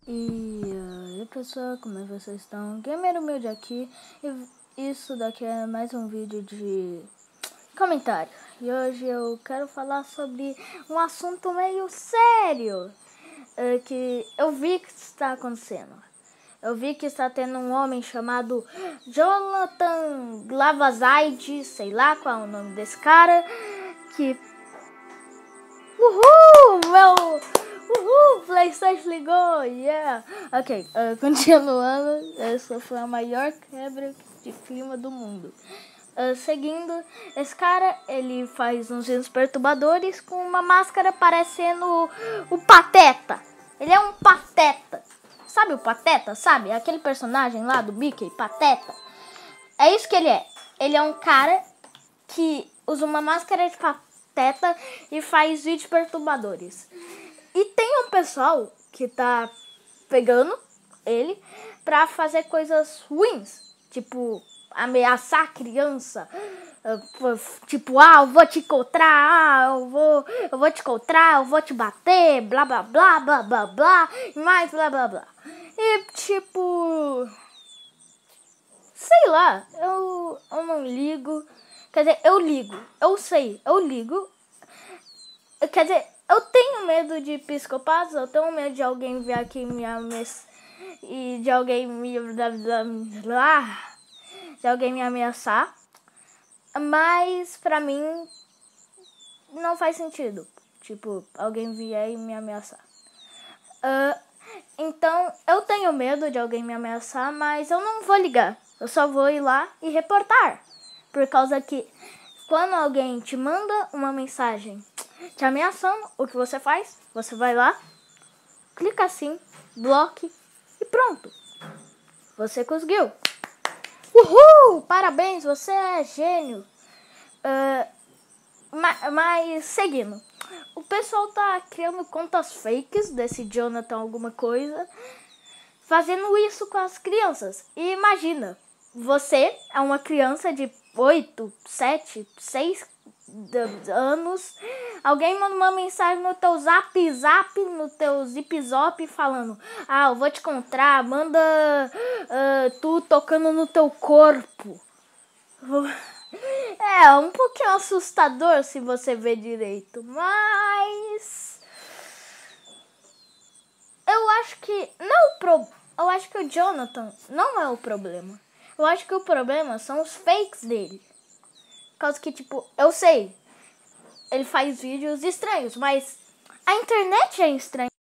E aí pessoal, como é que vocês estão? Gamer Humilde aqui, e isso daqui é mais um vídeo de comentário. E hoje eu quero falar sobre um assunto meio sério que eu vi que está acontecendo. Eu vi que está tendo um homem chamado Jonathan Glavazaide, sei lá qual é o nome desse cara, que... Uhul, PlayStation ligou, yeah! Ok, continuando, essa foi a maior quebra de clima do mundo. Seguindo, esse cara, ele faz uns vídeos perturbadores com uma máscara parecendo o Pateta. Ele é um Pateta. Sabe o Pateta? Sabe? Aquele personagem lá do Mickey, Pateta. É isso que ele é. Ele é um cara que usa uma máscara de Pateta e faz vídeos perturbadores. E tem um pessoal que tá pegando ele pra fazer coisas ruins, tipo ameaçar a criança, tipo, eu vou te encontrar, eu vou te encontrar, eu vou te bater, blá blá blá blá blá blá, e mais blá blá blá. E tipo, sei lá, eu não ligo, quer dizer, eu ligo, eu ligo. Quer dizer, eu tenho medo de psicopatas, eu tenho medo de alguém vir aqui e de alguém me ameaçar, mas pra mim não faz sentido, tipo, alguém vier e me ameaçar. Então, eu tenho medo de alguém me ameaçar, mas eu não vou ligar, eu só vou ir lá e reportar, por causa que quando alguém te manda uma mensagem te ameaçando, o que você faz? Você vai lá, clica assim, bloque e pronto. Você conseguiu. Uhul! Parabéns, você é gênio. Mas seguindo, o pessoal tá criando contas fakes desse Jonathan alguma coisa, fazendo isso com as crianças. E imagina, você é uma criança de 8, 7, 6 anos, alguém manda uma mensagem no teu zap, no teu zip falando, eu vou te encontrar, manda tu tocando no teu corpo. É um pouquinho assustador se você ver direito, mas eu acho que eu acho que o Jonathan não é o problema. Eu acho que o problema são os fakes dele. Por causa que, tipo, eu sei, ele faz vídeos estranhos, mas a internet é estranha.